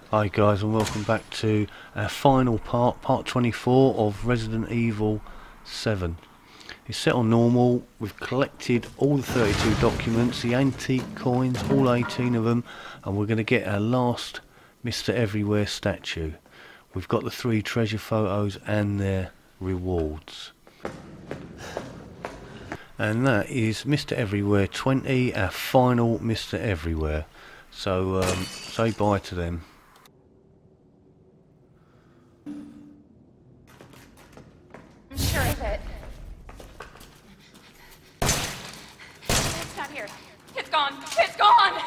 Hi guys, and welcome back to our final part 24 of Resident Evil 7. It's set on normal. We've collected all the 32 documents, the antique coins, all 18 of them, and we're going to get our last Mr. Everywhere statue. We've got the 3 treasure photos and their rewards. And that is Mr. Everywhere 20, our final Mr. Everywhere. So say bye to them. I'm sure of it. It's not here. It's gone. It's gone!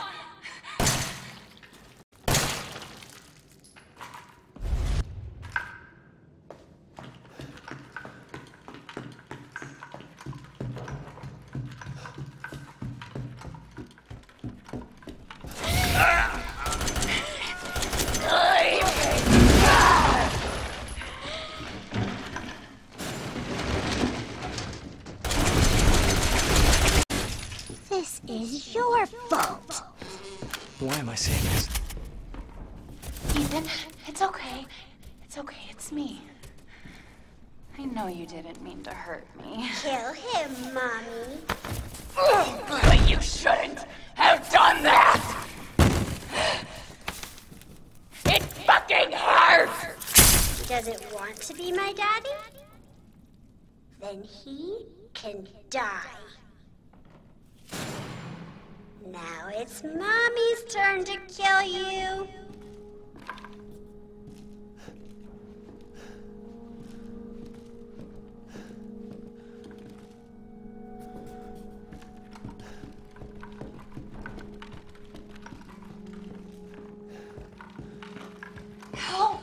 This is your fault. Why am I saying this? Ethan, it's okay. It's okay, it's me. I know you didn't mean to hurt me. Kill him, Mommy. But you shouldn't have done that! It fucking hurts! He doesn't want to be my daddy? Then he can die. Now it's Mommy's turn to kill you. Help!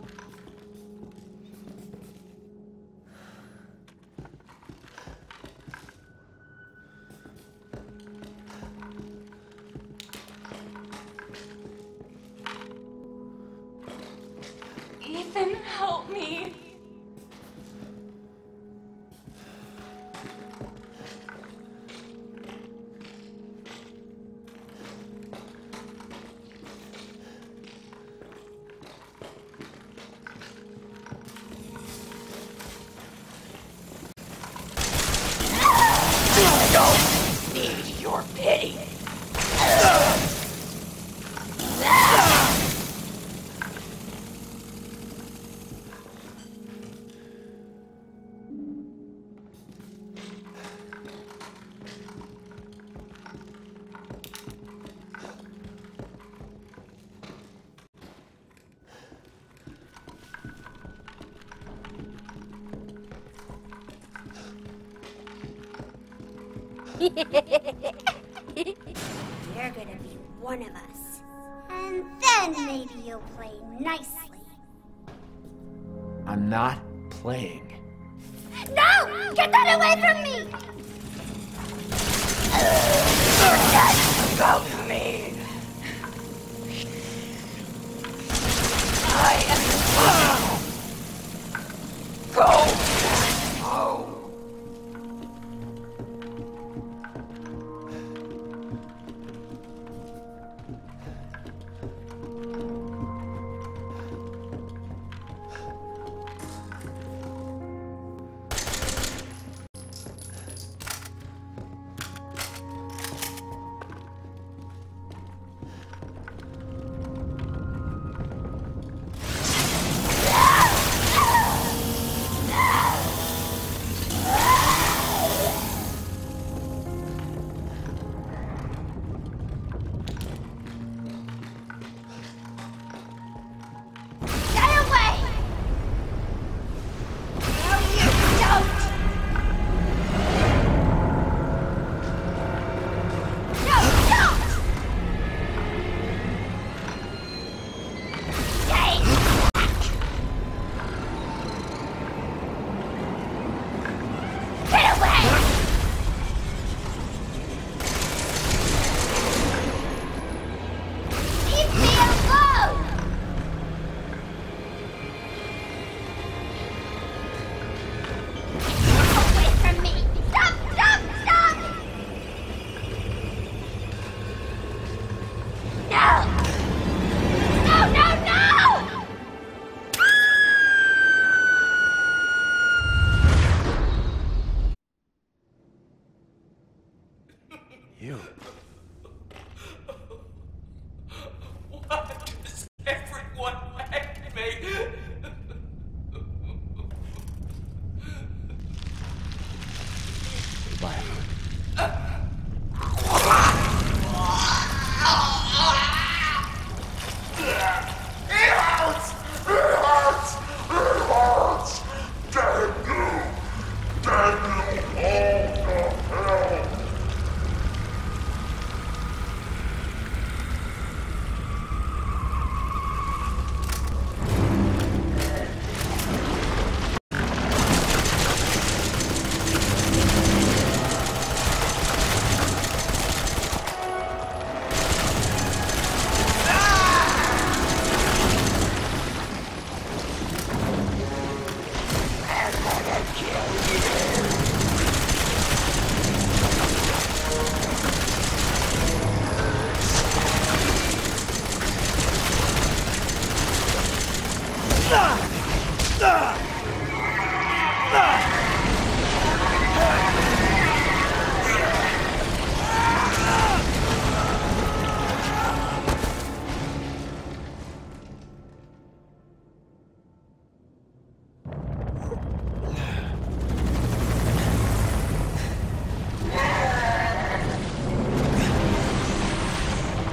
Ethan, help me. I don't need your pity. You're gonna be one of us. And then maybe you'll play nicely. I'm not playing. No! Get that away from me! About me. I am go. Oh.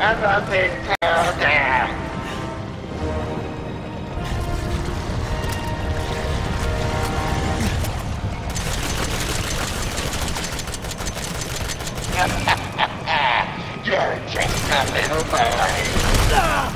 You're just a little boy.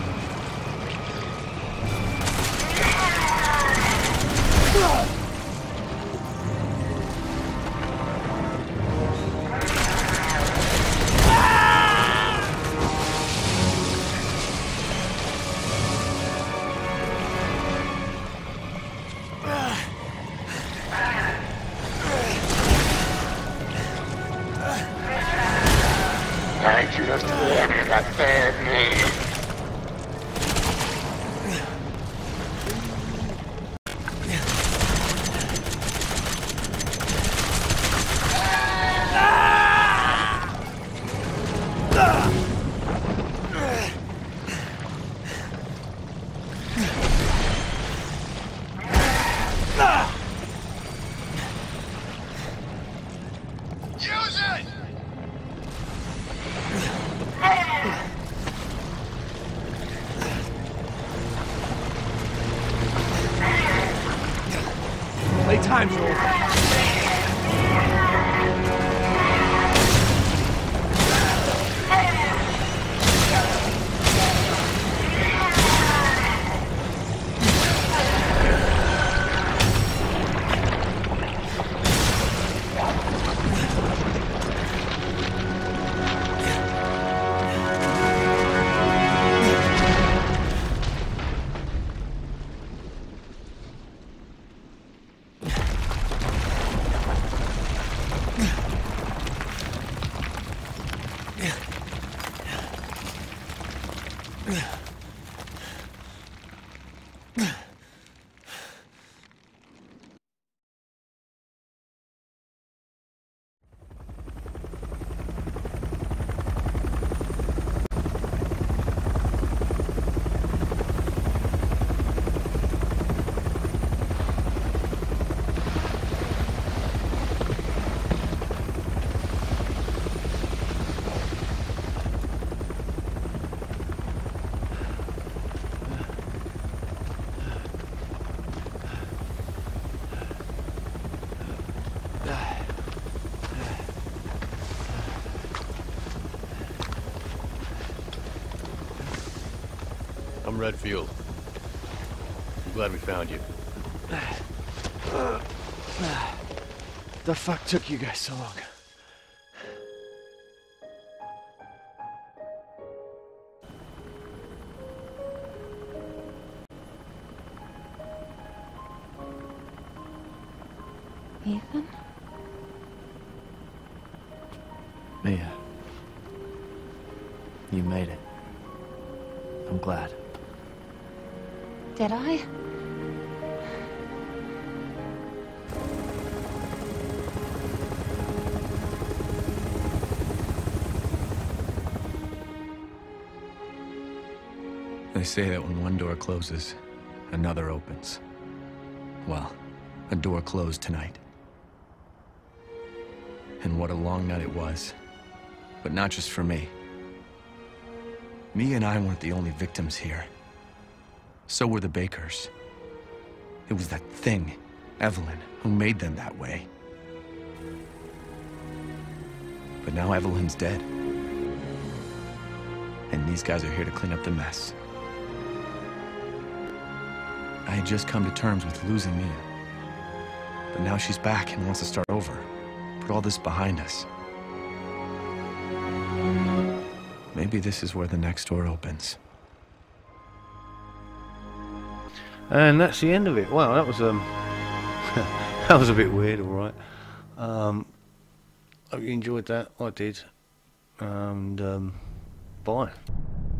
I just wanted a family. Use it! Playtime's over. I'm Redfield. I'm glad we found you. The fuck took you guys so long? Ethan? Mia. You made it. I'm glad. Did I? They say that when one door closes, another opens. Well, a door closed tonight. And what a long night it was. But not just for me. Mia and I weren't the only victims here. So were the Bakers. It was that thing, Evelyn, who made them that way. But now Evelyn's dead. And these guys are here to clean up the mess. I had just come to terms with losing Mia. But now she's back and wants to start over. Put all this behind us. Maybe this is where the next door opens. And that's the end of it. Wow, that was that was a bit weird, alright. Hope you enjoyed that. I did. And bye.